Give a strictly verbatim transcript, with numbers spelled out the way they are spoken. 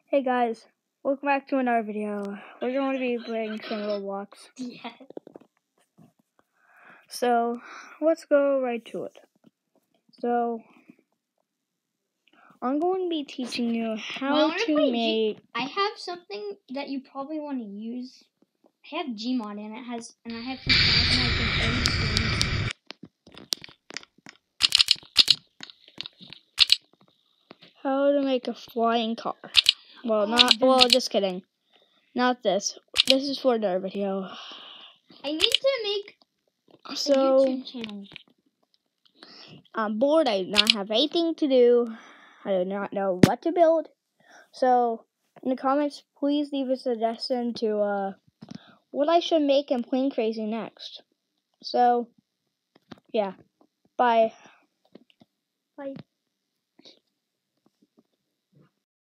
Hey guys, welcome back to another video. We're going to be playing some Roblox. Yeah. So, let's go right to it. So, I'm going to be teaching you how Well, I wanna to play make... G- I have something that you probably want to use. I have Gmod and it has, and I have some sounds and I can end screens. How to make a flying car. Well, Oh, not... the- Well, just kidding. Not this. This is for another video. I need to make a So, YouTube channel. I'm bored. I do not have anything to do. I do not know what to build. So, in the comments, please leave a suggestion to uh, what I should make in Plane Crazy next. So, yeah. Bye. Bye.